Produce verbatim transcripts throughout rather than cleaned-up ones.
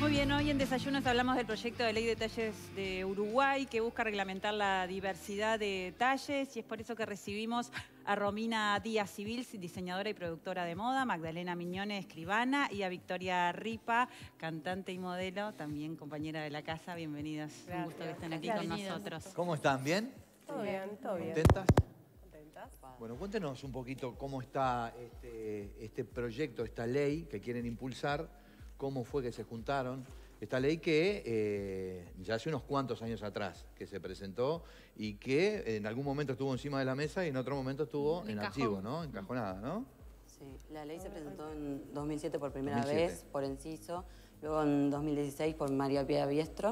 Muy bien, hoy en Desayunos hablamos del proyecto de ley de talles de Uruguay que busca reglamentar la diversidad de talles y es por eso que recibimos a Romina Díaz Civil, diseñadora y productora de moda, Magdalena Miñone, escribana, y a Victoria Ripa, cantante y modelo, también compañera de la casa. Bienvenidas, Gracias. Un gusto que estén aquí con nosotros. ¿Cómo están? ¿Bien? Todo bien, todo bien. ¿Contentas? ¿Contentas? Bueno, cuéntenos un poquito cómo está este, este proyecto, esta ley que quieren impulsar, cómo fue que se juntaron. Esta ley que eh, ya hace unos cuantos años atrás que se presentó y que en algún momento estuvo encima de la mesa y en otro momento estuvo en, en archivo, ¿no? Encajonada, ¿no? Sí, la ley se presentó en dos mil siete por primera dos mil siete. vez por Enciso, luego en dos mil dieciséis por María Pía Biestro.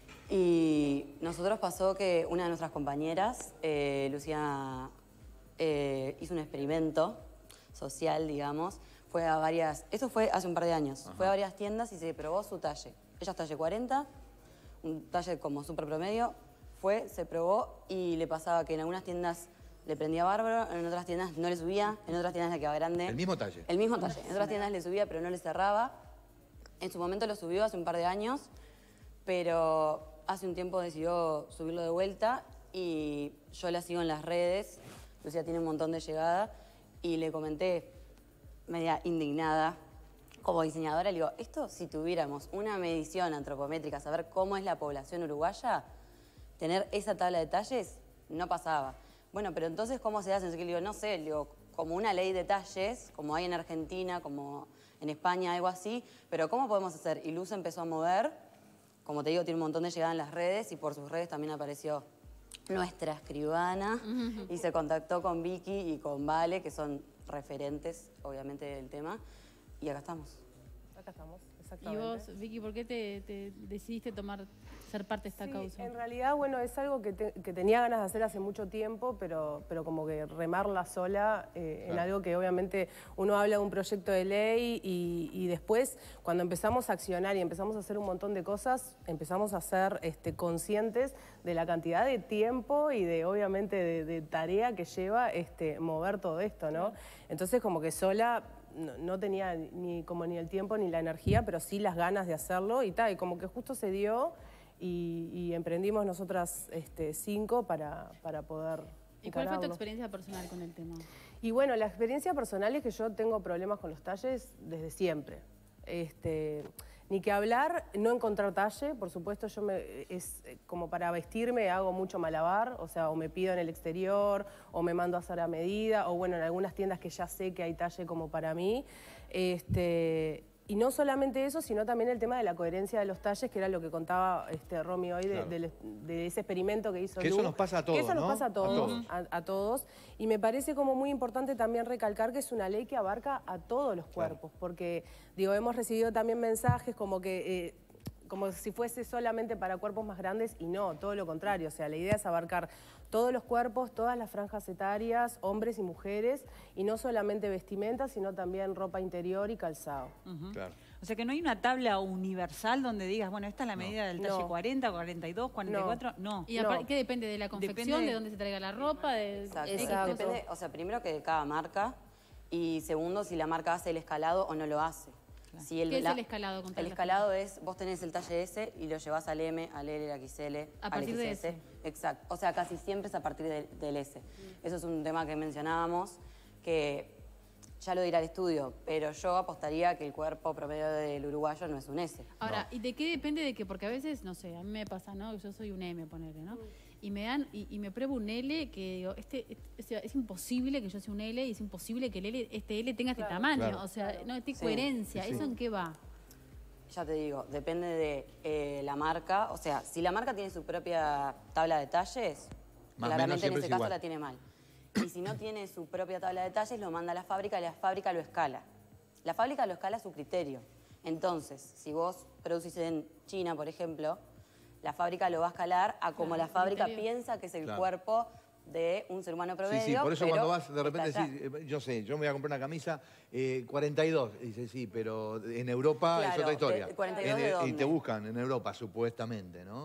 Y nosotros pasó que una de nuestras compañeras, eh, Lucía, eh, hizo un experimento social, digamos. Fue a varias, eso fue hace un par de años, Ajá. fue a varias tiendas y se probó su talle. Ella es talle cuarenta, un talle como súper promedio, fue, se probó y le pasaba que en algunas tiendas le prendía bárbaro, en otras tiendas no le subía, en otras tiendas le quedaba grande. ¿El mismo talle? El mismo talle, en otras tiendas le subía pero no le cerraba. En su momento lo subió hace un par de años, pero hace un tiempo decidió subirlo de vuelta y yo la sigo en las redes, Lucía tiene un montón de llegada y le comenté, media indignada, como diseñadora, le digo, esto si tuviéramos una medición antropométrica, saber cómo es la población uruguaya, tener esa tabla de talles, no pasaba. Bueno, pero entonces, ¿cómo se hace? Entonces, le digo, no sé, le digo, como una ley de talles, como hay en Argentina, como en España, algo así, pero ¿cómo podemos hacer? Y Luz empezó a mover, como te digo, tiene un montón de llegada en las redes y por sus redes también apareció nuestra escribana y se contactó con Vicky y con Vale, que son referentes, obviamente, del tema. Y acá estamos. Acá estamos, exactamente. Y vos, Vicky, ¿por qué te, te decidiste tomar, ser parte de esta sí, causa? En realidad, bueno, es algo que, te, que tenía ganas de hacer hace mucho tiempo, pero, pero como que remarla sola eh, claro. en algo que obviamente uno habla de un proyecto de ley y, y después, cuando empezamos a accionar y empezamos a hacer un montón de cosas, empezamos a ser este, conscientes de la cantidad de tiempo y de, obviamente, de, de tarea que lleva este, mover todo esto, ¿no? Entonces, como que sola no, no tenía ni, como ni el tiempo ni la energía, pero sí las ganas de hacerlo y tal, y como que justo se dio y, y emprendimos nosotras este, cinco para, para poder ¿Y cuál fue tu encararlo. experiencia personal con el tema? Y bueno, la experiencia personal es que yo tengo problemas con los talles desde siempre. Este, ni que hablar, no encontrar talle, por supuesto, yo me, es como para vestirme hago mucho malabar, o sea, o me pido en el exterior, o me mando a hacer a medida, o bueno, en algunas tiendas que ya sé que hay talle como para mí. Este, y no solamente eso, sino también el tema de la coherencia de los talles, que era lo que contaba este, Romy hoy, de, claro. de, de ese experimento que hizo Que Lu. eso nos pasa a todos, Que eso ¿no? nos pasa a todos, a todos. A, a todos. Y me parece como muy importante también recalcar que es una ley que abarca a todos los cuerpos, claro. porque, digo, hemos recibido también mensajes como que... Eh, como si fuese solamente para cuerpos más grandes y no, todo lo contrario. O sea, la idea es abarcar todos los cuerpos, todas las franjas etarias, hombres y mujeres, y no solamente vestimenta, sino también ropa interior y calzado. Uh-huh. Claro. O sea que no hay una tabla universal donde digas, bueno, esta es la medida no. del talle no. cuarenta, cuarenta y dos, cuarenta y cuatro, no. no. ¿Y no. qué depende? ¿De la confección? Depende... ¿De dónde se traiga la ropa? De... Exacto. Exacto. Depende, o sea, primero que de cada marca, y segundo, si la marca hace el escalado o no lo hace. Claro. Si el, ¿Qué es la, el escalado? El escalado es, vos tenés el talle S y lo llevás al M, al L, al X L, a al partir X S. De S. Exacto. O sea, casi siempre es a partir de, del S. Mm. Eso es un tema que mencionábamos, que ya lo dirá el estudio, pero yo apostaría que el cuerpo promedio del uruguayo no es un S. Ahora, no. ¿y de qué depende de qué? Porque a veces, no sé, a mí me pasa, ¿no? Yo soy un M, ponele, ¿no? Mm. Y me dan, y, y me pruebo un L que digo, este, este, es imposible que yo sea un L y es imposible que el L, este L tenga claro. este tamaño. Claro. O sea, no, esta sí. coherencia. Sí. ¿Eso en qué va? Ya te digo, depende de eh, la marca. O sea, si la marca tiene su propia tabla de talles, Más claramente en ese caso igual. la tiene mal. Y si no tiene su propia tabla de talles, lo manda a la fábrica y la fábrica lo escala. La fábrica lo escala a su criterio. Entonces, si vos producís en China, por ejemplo, la fábrica lo va a escalar a como claro, la fábrica piensa que es el claro. cuerpo de un ser humano promedio. Sí, sí, por eso cuando vas de repente decís, yo sé, yo me voy a comprar una camisa eh, cuarenta y dos, y dices, sí, pero en Europa claro, es otra historia. ¿cuarenta y dos en, de dónde? Y te buscan en Europa, supuestamente, ¿no?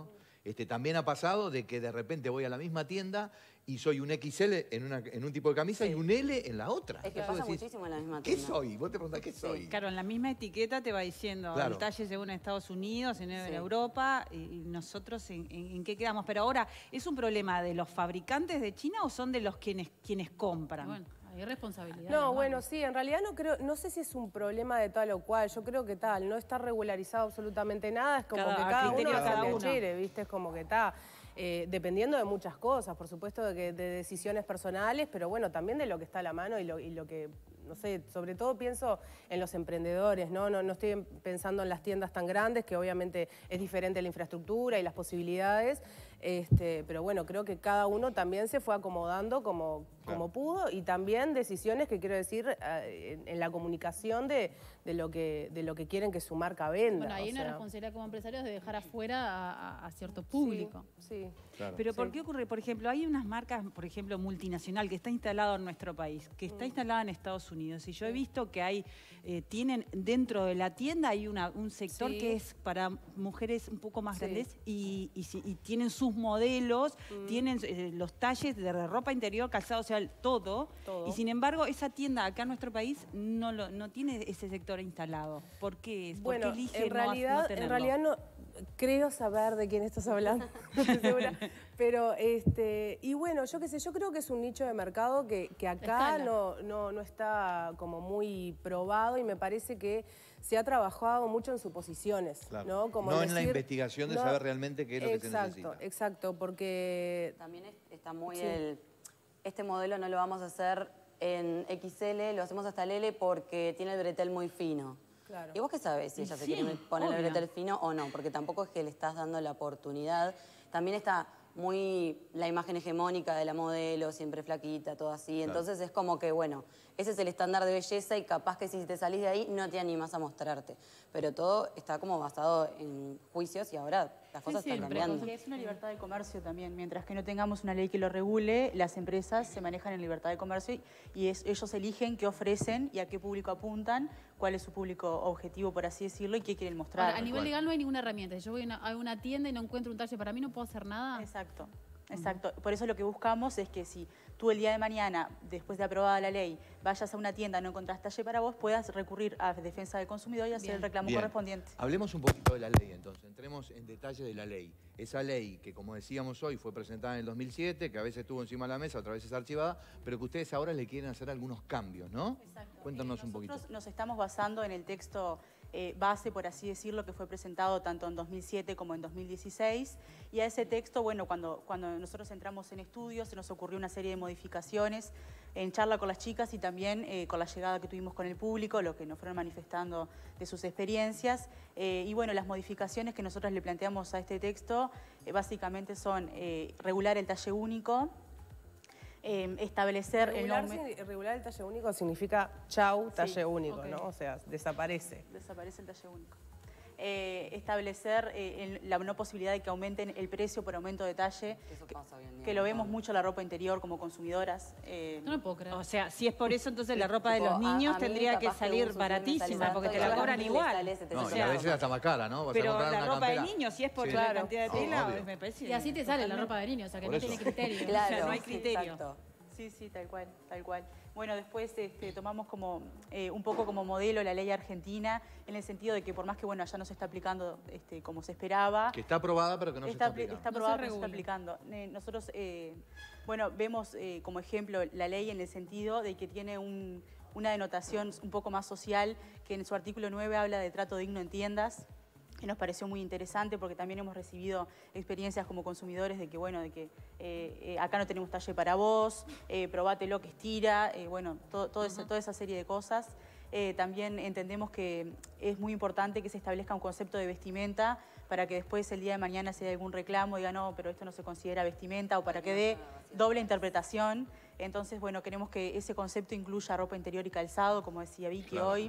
Este, también ha pasado de que de repente voy a la misma tienda y soy un equis ele en, una, en un tipo de camisa Sí. y un ele en la otra. Es que Entonces pasa decís, muchísimo en la misma ¿qué tienda. soy? Vos te preguntás, ¿qué soy? Claro, en la misma etiqueta te va diciendo Claro. el talle según Estados Unidos, en, en Sí. Europa, y, y nosotros en, en- en qué quedamos. Pero ahora, ¿es un problema de los fabricantes de China o son de los quienes, quienes compran? Bueno, hay responsabilidad. No, bueno, sí, en realidad no creo, no sé si es un problema de tal o cual, yo creo que tal, no está regularizado absolutamente nada, es como Cada- que a cada criterio uno de hace cada lo uno. que quiere, ¿viste? Es como que está, eh, dependiendo de muchas cosas, por supuesto de, que, de decisiones personales, pero bueno, también de lo que está a la mano y lo, y lo que, no sé, sobre todo pienso en los emprendedores, ¿no? No, no estoy pensando en las tiendas tan grandes, que obviamente es diferente la infraestructura y las posibilidades, este, pero bueno, creo que cada uno también se fue acomodando como, como pudo y también decisiones que quiero decir eh, en, en la comunicación de, de, lo que, de lo que quieren que su marca venda. Bueno, hay o una sea. responsabilidad como empresarios de dejar afuera a, a- a cierto público. Sí, sí. Claro. Pero ¿por Sí. qué ocurre? Por ejemplo, hay unas marcas, por ejemplo, multinacional que está instalado en nuestro país, que está instalada en Estados Unidos. Y yo he visto que hay, eh, tienen dentro de la tienda hay una, un sector Sí. que es para mujeres un poco más Sí. grandes y, y si- y tienen sus modelos, tienen eh, los talles de ropa interior, calzado, o sea, el- todo. Todo. Y sin embargo, esa tienda acá en nuestro país no, lo, no tiene ese sector instalado. ¿Por qué? ¿Por Bueno, qué elige en no ha- no realidad, en tenerlo? realidad no creo saber de quién estás hablando, no estoy segura. Pero, este, y bueno, yo qué sé, yo creo que es un nicho de mercado que, que acá Escala. no, no, no está como muy probado y me parece que se ha trabajado mucho en suposiciones, Claro. ¿no? Como No en la decir- investigación de saber realmente qué es lo que se exacto, necesita. Exacto, porque También es- está muy Sí. el... Este modelo no lo vamos a hacer en equis ele, lo hacemos hasta el ele porque tiene el bretel muy fino. Claro. ¿Y vos qué sabés si Y ella se sí, quiere poner el obvio. bretel fino o no? Porque tampoco es que le estás dando la oportunidad. También está muy la imagen hegemónica de la modelo, siempre flaquita, todo así. Entonces es como que, bueno, ese es el estándar de belleza y capaz que si te salís de ahí no te animás a mostrarte. Pero todo está como basado en juicios y ahora las cosas sí, están pero cambiando. Porque es una libertad de comercio también. Mientras que no tengamos una ley que lo regule, las empresas se manejan en libertad de comercio y es- ellos eligen qué ofrecen y a qué público apuntan, cuál es su público objetivo, por así decirlo, y qué quieren mostrar. Ahora, a nivel cual. legal no hay ninguna herramienta. Si yo voy a una, a una tienda y no encuentro un talle para mí, no puedo hacer nada. Exacto, exacto. Por eso lo que buscamos es que si tú el día de mañana, después de aprobada la ley, vayas a una tienda y no encontrás talle para vos, puedas recurrir a defensa del consumidor y hacer Bien. el reclamo Bien. correspondiente. Hablemos un poquito de la ley, entonces. Entremos en detalle de la ley. Esa ley que, como decíamos hoy, fue presentada en el dos mil siete, que a veces estuvo encima de la mesa, otras veces archivada, pero que ustedes ahora le quieren hacer algunos cambios, ¿no? Exacto. Cuéntanos Eh, un poquito. Nosotros nos estamos basando en el texto eh, base, por así decirlo, que fue presentado tanto en dos mil siete como en dos mil dieciséis. Y a ese texto, bueno, cuando, cuando nosotros entramos en estudios, se nos ocurrió una serie de modificaciones en charla con las chicas y también eh, con la llegada que tuvimos con el público, lo que nos fueron manifestando de sus experiencias. Eh, y bueno, las modificaciones que nosotros le planteamos a este texto eh, básicamente son eh, regular el talle único, eh, establecer el regular, nombre... sin- regular el talle único significa chau, talle único, ok. ¿no? O sea, desaparece. Desaparece el talle único. Eh, establecer eh, el- la no posibilidad de que aumenten el precio por aumento de talle, Eso pasa hoy en día. que lo vemos mucho en la ropa interior como consumidoras. eh, No me puedo creer. O sea, si es por eso, entonces la ropa de Tipo, los a- niños a mí tendría que capaz salir un sutién me baratísima, sale porque te tanto y la a cobran mí le igual. sale setecientos No, O y a sea, veces hasta más cara, ¿no? Vas a Pero comprar la una ropa de campera. niños, si es por Sí. la Claro. cantidad de Sí, tela, obvio. me parece. Y así te sale la totalmente. ropa de niños, o sea que Por no eso. tiene criterio. Claro, O sea, no hay sí, criterio. exacto. Sí, sí, tal cual, tal cual. Bueno, después este, tomamos como eh, un poco como modelo la ley argentina, en el sentido de que por más que bueno, allá no se está aplicando este, como se esperaba, Que está aprobada, pero que no se está está, apli- aplicando. está No se aprobada, pero no se está regula. aplicando. Eh, nosotros, eh, bueno, vemos eh, como ejemplo la ley en el sentido de que tiene un- una denotación un poco más social, que en su artículo nueve habla de trato digno en tiendas, que nos pareció muy interesante porque también hemos recibido experiencias como consumidores de que, bueno, de que eh, eh, acá no tenemos talle para vos, eh, probátelo que estira, eh, bueno, todo, todo ese- toda esa serie de cosas. Eh, también entendemos que es muy importante que se establezca un concepto de vestimenta para que después el día de mañana si hay algún reclamo diga no, pero esto no se considera vestimenta o para que dé doble interpretación. Entonces, bueno, queremos que ese concepto incluya ropa interior y calzado, como decía Vicky Claro. hoy.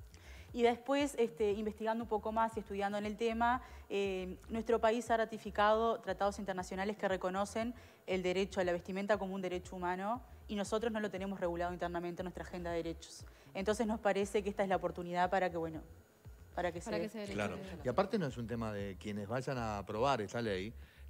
Y después, este, investigando un poco más y estudiando en el tema, eh, nuestro país ha ratificado tratados internacionales que reconocen el derecho a la vestimenta como un derecho humano y nosotros no lo tenemos regulado internamente en nuestra agenda de derechos. Entonces nos parece que esta es la oportunidad para que, bueno, para que Para se... que se dé Claro. derecho. Y aparte no es un tema de quienes vayan a aprobar esta ley,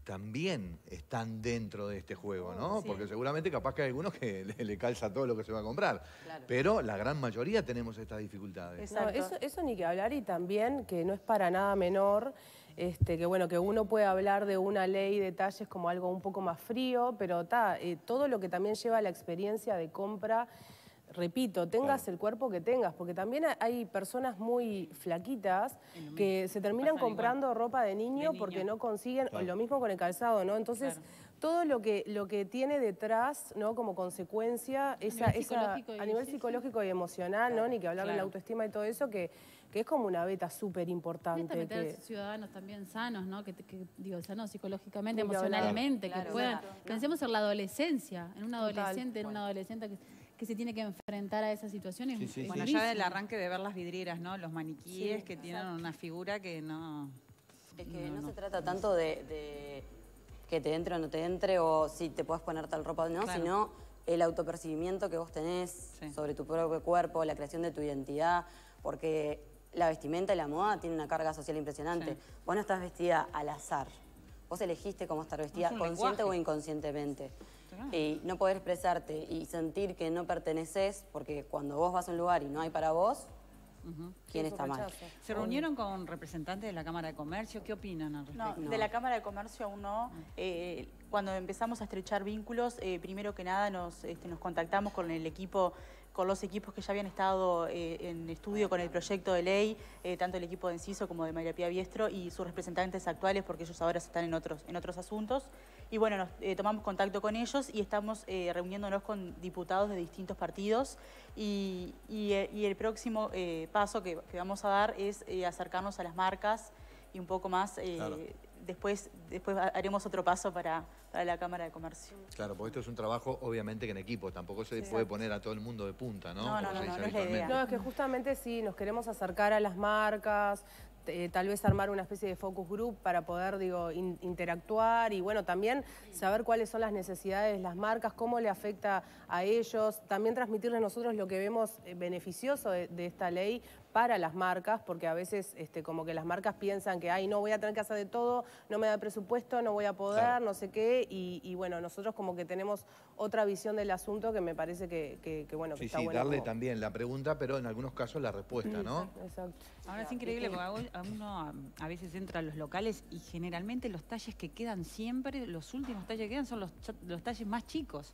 también están dentro de este juego, ¿no? Sí. Porque seguramente capaz que hay algunos que le, le calza todo lo que se va a comprar. Claro. Pero la gran mayoría tenemos estas dificultades. No, Exacto. eso, eso ni que hablar, y también que no es para nada menor, este, que bueno, que uno puede hablar de una ley de talles como algo un poco más frío, pero ta, eh, todo lo que también lleva a la experiencia de compra. Repito, tengas Claro. el cuerpo que tengas, porque también hay personas muy flaquitas que se terminan Pasa igual. comprando ropa de niño, De niño. porque no consiguen, Claro. lo mismo con el calzado, ¿no? Entonces, Claro. todo lo que, lo que tiene detrás, ¿no? Como consecuencia, esa, nivel esa, psicológico y a nivel sí, sí. psicológico y emocional, ¿no? Ni que hablar de la Claro. autoestima y todo eso, que, que es como una beta súper Y importante. meter Que, ciudadanos también sanos, ¿no? Que, que digo, sanos psicológicamente, Ni que hablar. emocionalmente, Claro, que puedan. claro. Pensemos en la adolescencia, en un Total. adolescente, en una adolescente que, que se tiene que enfrentar a esa situación. Es, Sí, sí, es Bueno, durísimo. ya del arranque de ver las vidrieras, ¿no? Los maniquíes Sí, que tienen una figura que no... Es que No, no, no. se trata tanto de, de que te entre o no te entre, o si te puedes poner tal ropa o no, Claro. sino el autopercibimiento que vos tenés Sí. sobre tu propio cuerpo, la creación de tu identidad, porque la vestimenta y la moda tiene una carga social impresionante. Sí. Vos no estás vestida al azar. Vos elegiste cómo estar vestida, Es un consciente lenguaje. o inconscientemente. Claro. Y no poder expresarte y sentir que no perteneces, porque cuando vos vas a un lugar y no hay para vos, ¿quién es un está mal? rechazo. ¿Se reunieron con representantes de la Cámara de Comercio? ¿Qué opinan al No, respecto? de la Cámara de Comercio aún no. Eh, cuando empezamos a estrechar vínculos, eh, primero que nada nos, este, nos contactamos con el equipo, con los equipos que ya habían estado eh, en estudio con el proyecto de ley, eh, tanto el equipo de Enciso como de María Pía Biestro y sus representantes actuales, porque ellos ahora están en otros, en otros asuntos. Y bueno, nos, eh, tomamos contacto con ellos y estamos eh, reuniéndonos con diputados de distintos partidos. Y, y, eh, y el próximo eh, paso que, que vamos a dar es eh, acercarnos a las marcas y un poco más. Eh, Claro. Después, después haremos otro paso para, para la Cámara de Comercio. Claro, porque esto es un trabajo obviamente que en equipo, tampoco se puede poner a todo el mundo de punta, ¿no? No, Como no, se no, dice no, no es la idea. habitualmente. No, es que justamente sí, nos queremos acercar a las marcas, eh, tal vez armar una especie de focus group para poder, digo, in- interactuar y bueno, también saber cuáles son las necesidades de las marcas, cómo le afecta a ellos, también transmitirles nosotros lo que vemos eh, beneficioso de, de esta ley para las marcas, porque a veces este, como que las marcas piensan que, ay, no voy a tener que hacer de todo, no me da presupuesto, no voy a poder, Claro. no sé qué, y, y bueno, nosotros como que tenemos otra visión del asunto que me parece que, que, que, bueno, que Sí, está sí, bueno. darle como- también la pregunta, pero en algunos casos la respuesta, ¿no? Exacto. Ahora es increíble porque a u- a uno a- a veces entra a los locales y generalmente los talles que quedan siempre, los últimos talles que quedan son los, cha- los talles más chicos.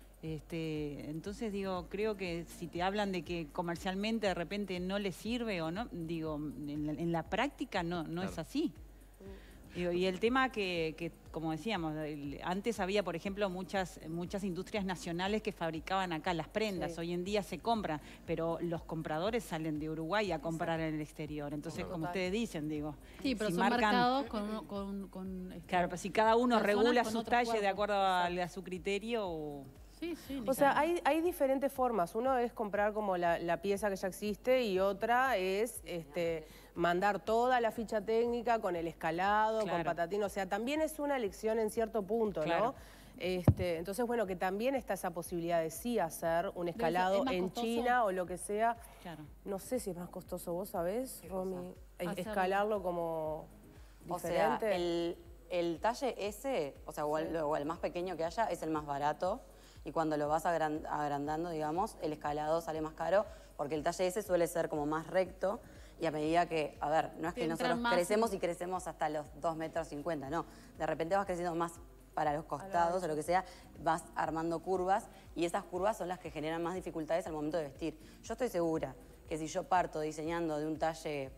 Este, entonces digo, creo que si te hablan de que comercialmente de repente no les sirve o no, digo, en la, en la práctica no, no es Claro. así. Digo, y el tema que, que, como decíamos, el- antes había, por ejemplo, muchas, muchas industrias nacionales que fabricaban acá las prendas. Sí. Hoy en día se compran, pero los compradores salen de Uruguay a comprar en el exterior. Entonces, Total. como ustedes dicen, digo, Sí, pero si son marcan- marcados con... uno- con, con, este, Claro, pero si cada uno personas regula con su otros talle de cuerpos. acuerdo a, a su criterio, o- Sí, sí. ni O sea, hablar. hay, hay diferentes formas. Uno es comprar como la, la pieza que ya existe y otra es este, mandar toda la ficha técnica con el escalado, con Claro. patatín. O sea, también es una elección en cierto punto, Claro. ¿no? Este, entonces, bueno, que también está esa posibilidad de sí hacer un ser- escalado ¿es más en costoso? China o lo que sea. claro. No sé si es más costoso, ¿vos sabés, Romy? Es- Hacerlo. Escalarlo como O sea, diferente. el, el talle ese, o sea, o el, o el más pequeño que haya, es el más barato. Y cuando lo vas agran- agrandando, digamos, el escalado sale más caro, porque el talle ese suele ser como más recto. Y a medida que, a ver, no es Te que entran nosotros más crecemos en- y crecemos hasta los dos metros cincuenta, no. De repente vas creciendo más para los costados o lo que sea, vas armando curvas y esas curvas son las que generan más dificultades al momento de vestir. Yo estoy segura que si yo parto diseñando de un talle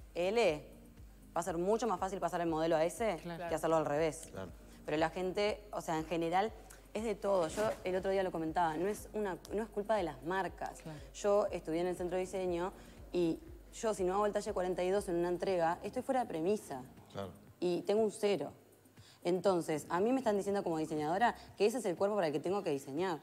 L, va a ser mucho más fácil pasar el modelo a S Claro. que hacerlo al revés. Claro. Pero la gente, o sea, en general, es de todo. Yo el otro día lo comentaba, no es, una, no es culpa de las marcas. Claro. Yo estudié en el centro de diseño y yo si no hago el talle cuarenta y dos en una entrega, estoy fuera de premisa Claro. y tengo un cero. Entonces, a mí me están diciendo como diseñadora que ese es el cuerpo para el que tengo que diseñar.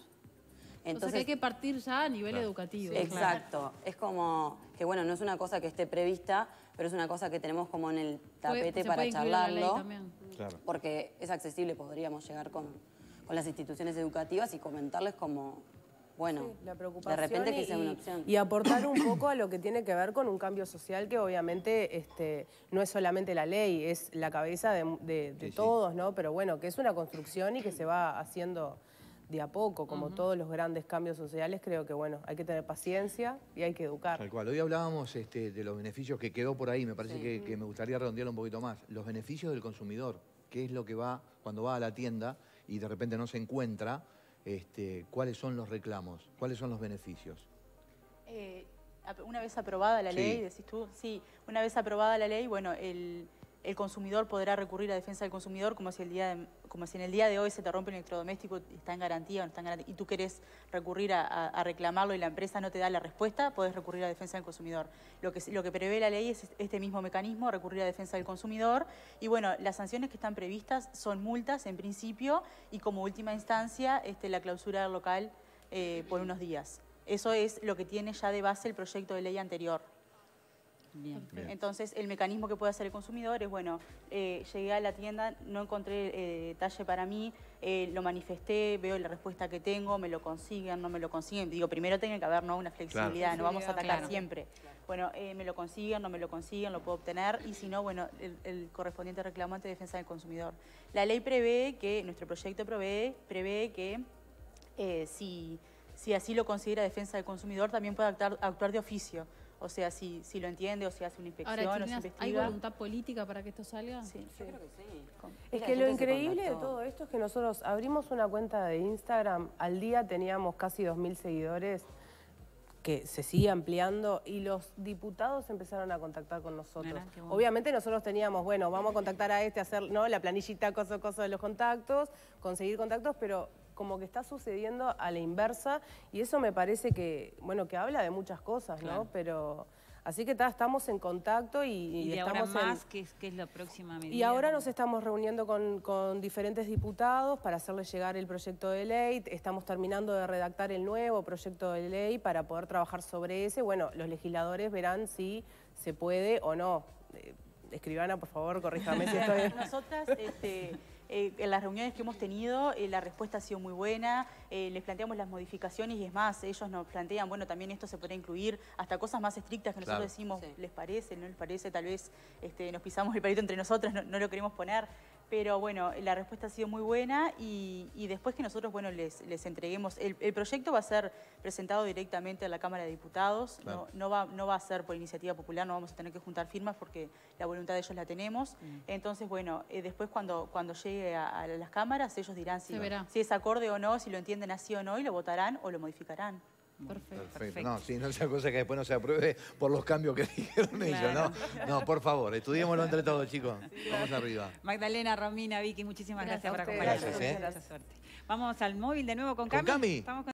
O sea que hay que partir ya a nivel Claro. educativo. Exacto. Es como que, bueno, no es una cosa que esté prevista, pero es una cosa que tenemos como en el Puede- tapete se para puede incluir en la ley charlarlo. también. Claro. Porque es accesible, podríamos llegar con, con las instituciones educativas y comentarles como bueno, Sí, la de preocupación repente que y- sea una opción. Y aportar un poco a lo que tiene que ver con un cambio social que obviamente este, no es solamente la ley, es la cabeza de, de- de Sí, sí. todos, ¿no? Pero bueno, que es una construcción y que se va haciendo de a poco, como todos los grandes cambios sociales. Creo que bueno, hay que tener paciencia y hay que educar. Tal cual. Hoy hablábamos este, de los beneficios que quedó por ahí, me parece Sí. que, que me gustaría redondearlo un poquito más. Los beneficios del consumidor, qué es lo que va cuando va a la tienda y de repente no se encuentra, este, cuáles son los reclamos, cuáles son los beneficios. Eh, ap- una vez aprobada la Sí. ley, decís tú, sí, una vez aprobada la ley, bueno, el, el consumidor podrá recurrir a defensa del consumidor como si, el día de- como si en el día de hoy se te rompe un electrodoméstico, está en garantía o no está en garantía, y tú querés recurrir a, a- a reclamarlo y la empresa no te da la respuesta, podés recurrir a defensa del consumidor. Lo que, lo que prevé la ley es este mismo mecanismo, recurrir a defensa del consumidor, y bueno, las sanciones que están previstas son multas en principio y como última instancia este, la clausura del local eh, por unos días. Eso es lo que tiene ya de base el proyecto de ley anterior. Bien. Bien. Entonces, el mecanismo que puede hacer el consumidor es, bueno, eh, llegué a la tienda, no encontré eh, talle para mí, eh, lo manifesté, veo la respuesta que tengo, me lo consiguen, no me lo consiguen. Digo, primero tiene que haber, ¿no?, una flexibilidad, no vamos a atacar Claro. siempre. Bueno, eh, me lo consiguen, no me lo consiguen, lo puedo obtener, y si no, bueno, el, el correspondiente reclamante de defensa del consumidor. La ley prevé que, nuestro proyecto prevé, prevé que eh, si, si así lo considera defensa del consumidor, también puede actuar, actuar de oficio. O sea, si, si lo entiende o si hace una inspección Ahora, o se Chilinas, ¿hay investiga. voluntad política para que esto salga? Sí, Yo creo que sí. Es La que lo gente se increíble de contactó. todo esto es que nosotros abrimos una cuenta de Instagram, al día teníamos casi dos mil seguidores, que se sigue ampliando, y los diputados empezaron a contactar con nosotros. Mirá, qué bueno. Obviamente nosotros teníamos, bueno, vamos a contactar a este, hacer, ¿no?, la planillita, cosa, cosa de los contactos, conseguir contactos, pero como que está sucediendo a la inversa, y eso me parece que, bueno, que habla de muchas cosas, ¿no? Claro. Pero, así que ta, estamos en contacto y, y Y de ahora estamos en... más, ¿qué es, qué es la próxima medida? Y ahora nos estamos reuniendo con, con diferentes diputados para hacerles llegar el proyecto de ley. Estamos terminando de redactar el nuevo proyecto de ley para poder trabajar sobre ese. Bueno, los legisladores verán si se puede o no. Eh, escribana, por favor, corríjame si estoy... Nosotras, este, eh, en las reuniones que hemos tenido, eh, la respuesta ha sido muy buena, eh, les planteamos las modificaciones y es más, ellos nos plantean, bueno, también esto se podría incluir, hasta cosas más estrictas que nosotros Claro. decimos, Sí. les parece, no les parece, tal vez este, nos pisamos el palito entre nosotros, no, no lo queremos poner. Pero bueno, la respuesta ha sido muy buena y, y después que nosotros, bueno, les, les entreguemos, el, el proyecto va a ser presentado directamente a la Cámara de Diputados, Claro. no, no, va, no va a ser por iniciativa popular, no vamos a tener que juntar firmas porque la voluntad de ellos la tenemos. Entonces, bueno, eh, después cuando, cuando llegue a, a las cámaras, ellos dirán si, Se verá. si es acorde o no, si lo entienden así o no, y lo votarán o lo modificarán. Perfecto. Perfecto. No, sí, no sea cosa que después no se apruebe por los cambios que dijeron ellos, ¿no? No, por favor, estudiémoslo entre todos, chicos. Vamos arriba. Magdalena, Romina, Vicky, muchísimas gracias, Gracias por a ustedes. acompañarnos. Gracias, ¿eh? Mucha suerte. Vamos al móvil de nuevo con ¿Con Cami. Cami? Estamos con